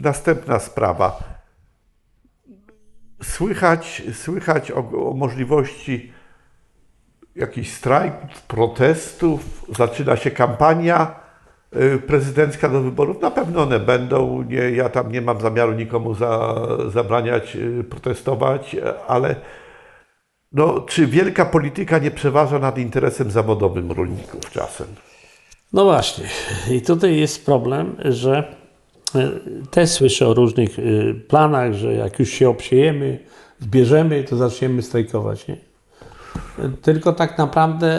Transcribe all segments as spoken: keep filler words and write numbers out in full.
następna sprawa. Słychać, słychać o, o możliwości jakichś strajków, protestów, zaczyna się kampania prezydencka do wyborów. Na pewno one będą, nie, ja tam nie mam zamiaru nikomu za, zabraniać protestować, ale no, czy wielka polityka nie przeważa nad interesem zawodowym rolników czasem? No właśnie. I tutaj jest problem, że też słyszę o różnych planach, że jak już się obsiejemy, zbierzemy, to zaczniemy strajkować. Nie? Tylko tak naprawdę,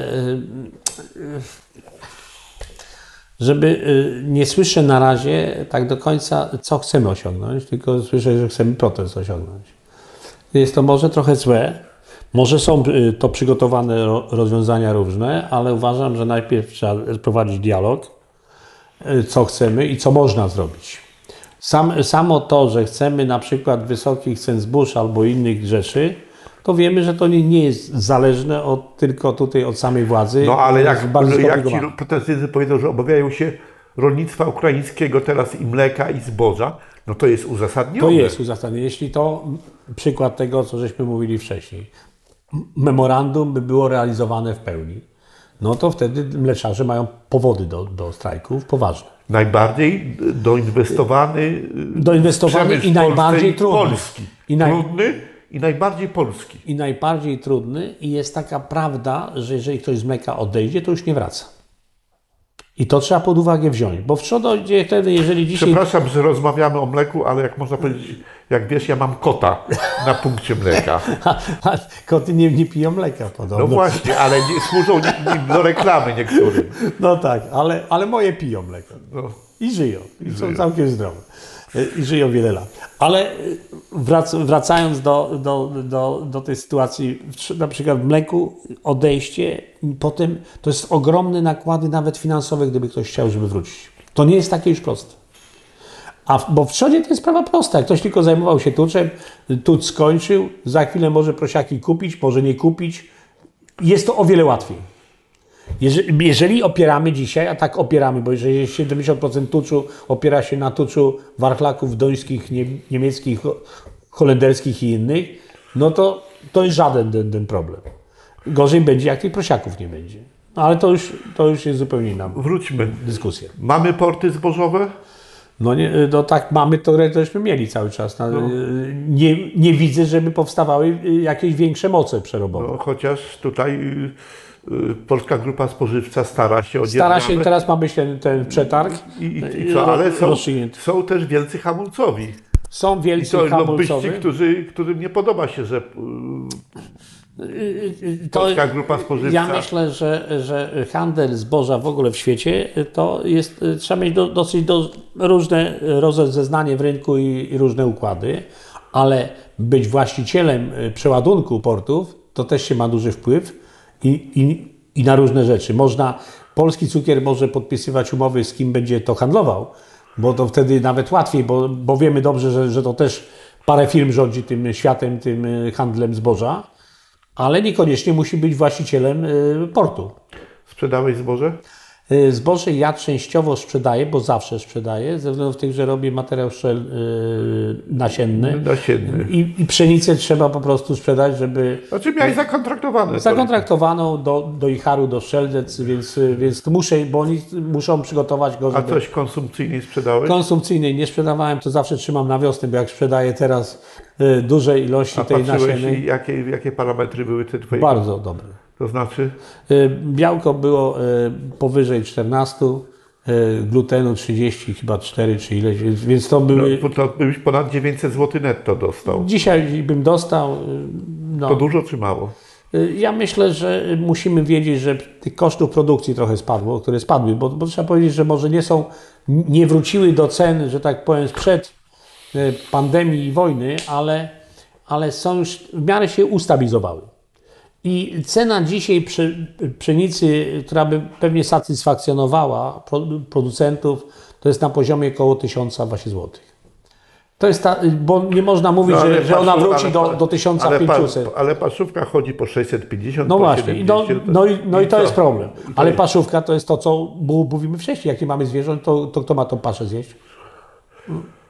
żeby nie słyszę na razie tak do końca, co chcemy osiągnąć, tylko słyszę, że chcemy protest osiągnąć. Jest to może trochę złe, może są to przygotowane rozwiązania różne, ale uważam, że najpierw trzeba prowadzić dialog, co chcemy i co można zrobić. Sam, samo to, że chcemy na przykład wysokich cen zbóż albo innych rzeczy, to wiemy, że to nie, nie jest zależne od, tylko tutaj od samej władzy. No ale jak, jak ci protestycy powiedzą, że obawiają się rolnictwa ukraińskiego teraz i mleka i zboża, no to jest uzasadnione. To jest uzasadnione. Jeśli to przykład tego, co żeśmy mówili wcześniej, memorandum by było realizowane w pełni, no to wtedy mleczarze mają powody do, do strajków poważne. Najbardziej doinwestowany, doinwestowany i najbardziej trudny. Polski. I naj... Trudny i najbardziej polski. I najbardziej trudny i jest taka prawda, że jeżeli ktoś z mleka odejdzie, to już nie wraca. I to trzeba pod uwagę wziąć, bo w co dojdzie wtedy, jeżeli dzisiaj... Przepraszam, że rozmawiamy o mleku, ale jak można powiedzieć, jak wiesz, ja mam kota na punkcie mleka. A, a koty nie, nie piją mleka podobno. No właśnie, ale nie, służą nim do reklamy niektórym. No tak, ale, ale moje piją mleko. No. I żyją. I, I są żyją. całkiem zdrowe. I żyją wiele lat. Ale wrac, wracając do, do, do, do tej sytuacji, na przykład w mleku odejście, potem to jest ogromne nakłady nawet finansowe, gdyby ktoś chciał, żeby wrócić. To nie jest takie już proste. A w, bo w trzodzie to jest sprawa prosta. Jak ktoś tylko zajmował się tuczem, tucz skończył, za chwilę może prosiaki kupić, może nie kupić. Jest to o wiele łatwiej. Jeżeli, jeżeli opieramy dzisiaj, a tak opieramy, bo jeżeli siedemdziesiąt procent tuczu opiera się na tuczu warchlaków dońskich, nie, niemieckich, holenderskich i innych, no to to jest żaden ten, ten problem. Gorzej będzie, jak tych prosiaków nie będzie. No, ale to już, to już jest zupełnie inna Wróćmy. dyskusja. Mamy porty zbożowe? No, nie, no tak mamy, to żeśmy mieli cały czas. No, no. Nie, nie widzę, żeby powstawały jakieś większe moce przerobowe. No, chociaż tutaj Polska Grupa Spożywcza stara się o Stara się, teraz mamy ten, ten przetarg. I, i, i co? Ale są, są też wielcy hamulcowi. Są wielcy I to hamulcowi. lobbyści, którzy, którym nie podoba się, że to, Polska Grupa Spożywcza... Ja myślę, że, że handel zboża w ogóle w świecie to jest, trzeba mieć do, dosyć do, różne rozeznanie w rynku i, i różne układy, ale być właścicielem przeładunku portów to też się ma duży wpływ i, i, i na różne rzeczy. Można, polski cukier może podpisywać umowy z kim będzie to handlował, bo to wtedy nawet łatwiej, bo, bo wiemy dobrze, że, że to też parę firm rządzi tym światem, tym handlem zboża, ale niekoniecznie musi być właścicielem portu. Sprzedałeś zboże? Zboże ja częściowo sprzedaję, bo zawsze sprzedaję, ze względu na to, że robię materiał szel, yy, nasienny. Nasienny. I, I pszenicę trzeba po prostu sprzedać, żeby... Znaczy miałeś zakontraktowane. Zakontraktowaną do, do Icharu, do Strzeldec, więc, więc muszę, bo oni muszą przygotować go, żeby... A coś konsumpcyjnie sprzedałeś? Konsumpcyjnej nie sprzedawałem, to zawsze trzymam na wiosnę, bo jak sprzedaję teraz y, duże ilości A tej nasiennej... I jakie, jakie parametry były te twoje? Bardzo dobre. To znaczy? Białko było powyżej czternaście, glutenu trzydzieści, chyba cztery czy ileś, więc to były... No, to byś ponad dziewięćset złotych netto dostał. Dzisiaj bym dostał... No. To dużo czy mało? Ja myślę, że musimy wiedzieć, że tych kosztów produkcji trochę spadło, które spadły, bo, bo trzeba powiedzieć, że może nie są, nie wróciły do cen, że tak powiem, sprzed pandemii i wojny, ale, ale są już, w miarę się ustabilizowały. I cena dzisiaj pszenicy, która by pewnie satysfakcjonowała producentów, to jest na poziomie około tysiąca złotych. To jest ta, bo nie można mówić, no, że, że ona wróci ale, do, do tysiąc pięćset. Ale, ale paszówka chodzi po sześćset pięćdziesiąt, no po właśnie, siedemdziesiąt. No, no, i, no i, i to co? jest problem. Ale paszówka to jest to, co mówimy wcześniej. Jak nie mamy zwierząt, to, to kto ma tą paszę zjeść?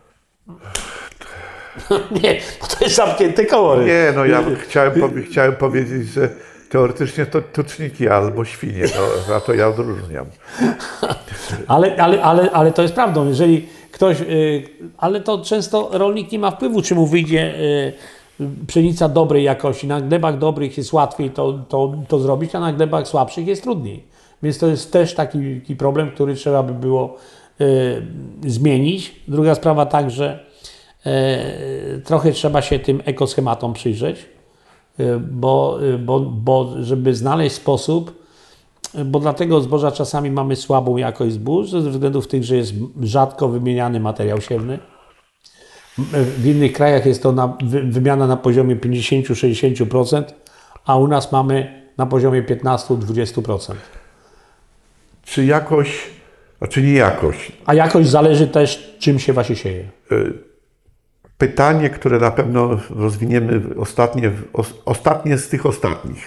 Nie, bo to jest zamknięte koło. Nie, no ja chciałem, powie, chciałem powiedzieć, że teoretycznie to tuczniki albo świnie, no, a to ja odróżniam. Ale, ale, ale, ale to jest prawdą, jeżeli ktoś, yy, ale to często rolnik nie ma wpływu, czy mu wyjdzie yy, pszenica dobrej jakości. Na glebach dobrych jest łatwiej to, to, to zrobić, a na glebach słabszych jest trudniej. Więc to jest też taki, taki problem, który trzeba by było yy, zmienić. Druga sprawa także, yy, trochę trzeba się tym ekoschematom przyjrzeć, yy, bo, yy, bo, bo żeby znaleźć sposób, bo dlatego zboża czasami mamy słabą jakość zbóż, ze względów tych, że jest rzadko wymieniany materiał siewny. W innych krajach jest to na, wy, wymiana na poziomie pięćdziesiąt do sześćdziesięciu procent, a u nas mamy na poziomie piętnaście do dwudziestu procent. Czy jakoś, a czy nie jakoś? A jakość zależy też, czym się właśnie sieje. Pytanie, które na pewno rozwiniemy ostatnie, ostatnie z tych ostatnich.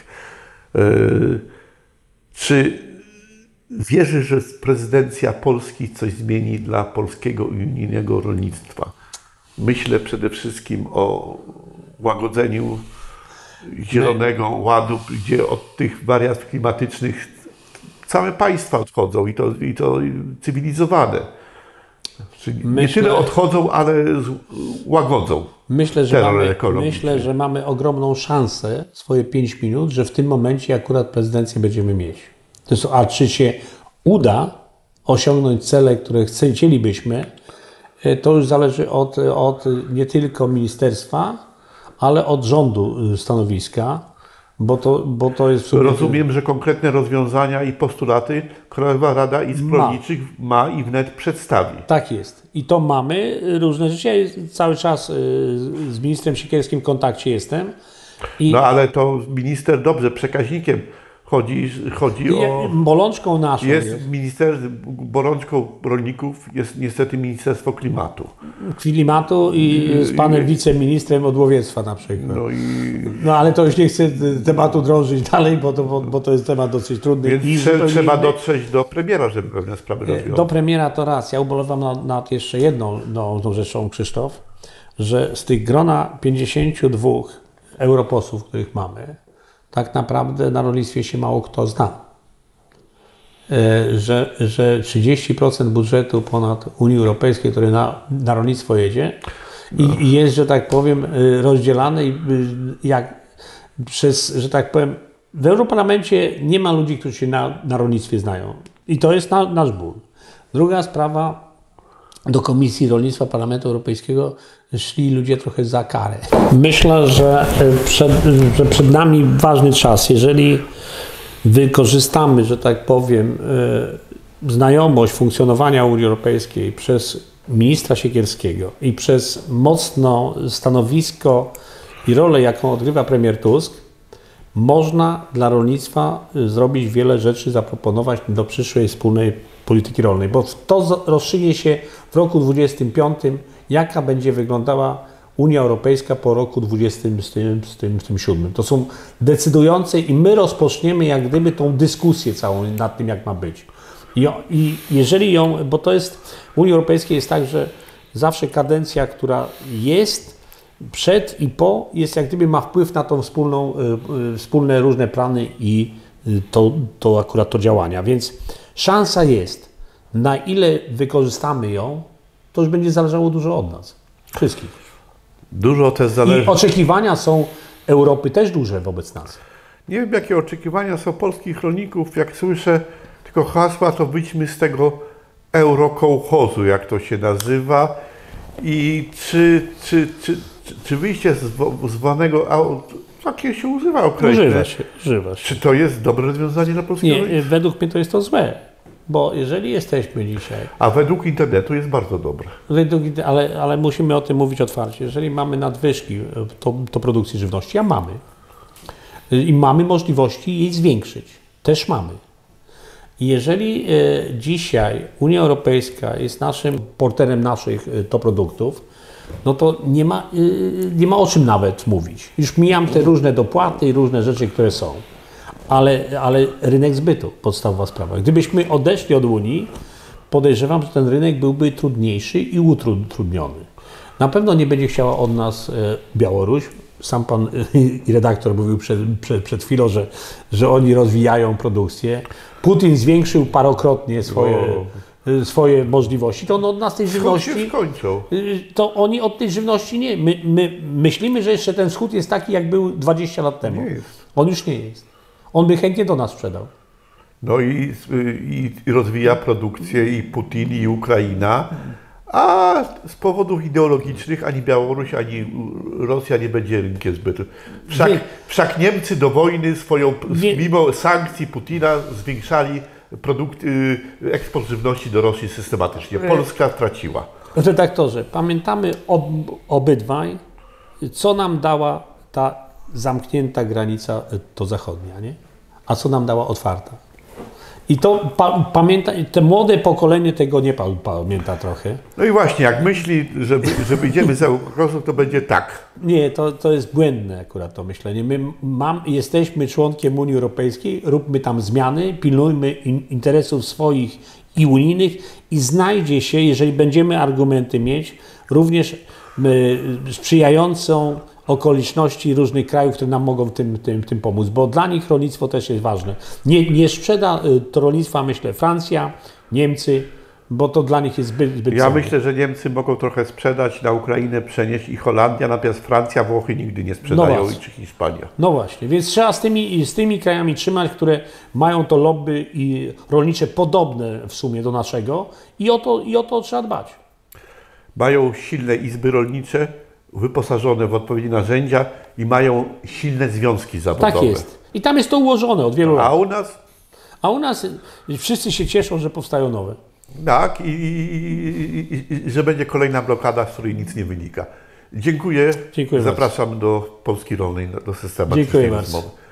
Czy wierzysz, że prezydencja Polski coś zmieni dla polskiego i unijnego rolnictwa? Myślę przede wszystkim o łagodzeniu Zielonego Ładu, gdzie od tych wariantów klimatycznych całe państwa odchodzą i to, i to cywilizowane. Czyli nie Myślę, tyle odchodzą, ale łagodzą. Myślę, że mamy, myślę, że mamy ogromną szansę, swoje pięć minut, że w tym momencie akurat prezydencję będziemy mieć. To jest, a czy się uda osiągnąć cele, które chcielibyśmy, to już zależy od, od nie tylko ministerstwa, ale od rządu stanowiska, bo to, bo to jest... Rozumiem, że konkretne rozwiązania i postulaty Krajowa Rada Izb Rolniczych ma i wnet przedstawi. Tak jest. I to mamy różne rzeczy. Ja cały czas z ministrem Siekierskim w kontakcie jestem. I no ale to minister dobrze, przekaźnikiem chodzi, chodzi o... Bolączką naszą jest. jest. Minister, bolączką rolników jest niestety Ministerstwo Klimatu. Klimatu i z panem I, wiceministrem od łowiectwa na przykład. No, i, no ale to już nie chcę tematu drążyć dalej, bo to, bo, bo to jest temat dosyć trudny. Więc I trze, trzeba dotrzeć do premiera, żeby pewne sprawy rozwiązać. Do premiera to raz. Ja ubolewam nad, nad jeszcze jedną no, tą rzeczą, Krzysztof, że z tych grona pięćdziesięciu dwóch europosłów, których mamy, tak naprawdę na rolnictwie się mało kto zna. Że, że trzydzieści procent budżetu ponad Unii Europejskiej, który na, na rolnictwo jedzie i, i jest, że tak powiem, rozdzielany i jak przez, że tak powiem, w Europarlamencie nie ma ludzi, którzy się na, na rolnictwie znają. I to jest na, nasz ból. Druga sprawa, do Komisji Rolnictwa Parlamentu Europejskiego szli ludzie trochę za karę. Myślę, że przed, że przed nami ważny czas. Jeżeli wykorzystamy, że tak powiem, znajomość funkcjonowania Unii Europejskiej przez ministra Siekierskiego i przez mocno stanowisko i rolę, jaką odgrywa premier Tusk, można dla rolnictwa zrobić wiele rzeczy, zaproponować do przyszłej wspólnej polityki rolnej, bo to rozstrzygnie się w roku dwudziestym piątym, jaka będzie wyglądała Unia Europejska po roku dwudziestym siódmym. To są decydujące i my rozpoczniemy jak gdyby tą dyskusję całą nad tym, jak ma być. I, i jeżeli ją, bo to jest, w Unii Europejskiej jest tak, że zawsze kadencja, która jest przed i po, jest jak gdyby ma wpływ na tą wspólną, y, wspólne różne plany i y, to, to akurat to działania. Więc szansa jest, na ile wykorzystamy ją, to już będzie zależało dużo od nas. Wszystkich. Dużo też zależy. I oczekiwania są Europy też duże wobec nas. Nie wiem, jakie oczekiwania są polskich rolników. Jak słyszę tylko hasła, to wyjdźmy z tego eurokołchozu, jak to się nazywa. I czy, czy, czy, czy, czy wyjście z zwanego, takie się używa określenie. Używa się, używa się. Czy to jest dobre rozwiązanie dla polskiego Nie, rolnictwa? według mnie to jest to złe. Bo jeżeli jesteśmy dzisiaj... A według internetu jest bardzo dobre. Według, ale, ale musimy o tym mówić otwarcie. Jeżeli mamy nadwyżki to, to produkcji żywności, a mamy. I mamy możliwości jej zwiększyć. Też mamy. I jeżeli e, dzisiaj Unia Europejska jest naszym porterem naszych e, to produktów, no to nie ma, e, nie ma o czym nawet mówić. Już mijam te różne dopłaty i różne rzeczy, które są. Ale, ale rynek zbytu, podstawowa sprawa. Gdybyśmy odeszli od Unii, podejrzewam, że ten rynek byłby trudniejszy i utrudniony. Na pewno nie będzie chciała od nas e, Białoruś. Sam pan e, i redaktor mówił przed, przed, przed chwilą, że, że oni rozwijają produkcję. Putin zwiększył parokrotnie swoje, e, swoje możliwości. To on od nas tej żywności... Skąd się skończą? e, To oni od tej żywności nie... My, my myślimy, że jeszcze ten wschód jest taki, jak był dwadzieścia lat temu. Nie jest. On już nie jest. On by chętnie do nas sprzedał. No i, i, i rozwija produkcję i Putin, i Ukraina, a z powodów ideologicznych ani Białoruś, ani Rosja nie będzie rynkiem zbyt. Wszak, Wie- wszak Niemcy do wojny swoją, Wie- mimo sankcji Putina, zwiększali produkt, y, eksport żywności do Rosji systematycznie. Polska straciła. Redaktorze, pamiętamy ob, obydwaj, co nam dała ta zamknięta granica, to zachodnia, nie? A co nam dała otwarta. I to pa, pamięta, te młode pokolenie tego nie pa, pamięta trochę. No i właśnie, jak myśli, że, że wyjdziemy z Eurokrosu, to będzie tak. Nie, to, to jest błędne akurat to myślenie. My mam, jesteśmy członkiem Unii Europejskiej, róbmy tam zmiany, pilnujmy in, interesów swoich i unijnych i znajdzie się, jeżeli będziemy argumenty mieć, również y, sprzyjającą okoliczności różnych krajów, które nam mogą w tym, tym, tym pomóc, bo dla nich rolnictwo też jest ważne. Nie, nie sprzeda y, to rolnictwa, myślę, Francja, Niemcy, bo to dla nich jest zbyt, zbyt Ja cenne. myślę, że Niemcy mogą trochę sprzedać, na Ukrainę przenieść i Holandia, natomiast Francja, Włochy nigdy nie sprzedają, No i czy Hiszpania. No właśnie, więc trzeba z tymi, z tymi krajami trzymać, które mają to lobby i rolnicze podobne w sumie do naszego i o to, i o to trzeba dbać. Mają silne izby rolnicze, wyposażone w odpowiednie narzędzia i mają silne związki zawodowe. Tak jest. I tam jest to ułożone od wielu A lat. u nas A u nas wszyscy się cieszą, że powstają nowe. tak, i, i, i, i że będzie kolejna blokada, z której nic nie wynika. Dziękuję. Dziękuję Zapraszam do Polski Rolnej, do systematycznej Dziękuję bardzo. rozmowy.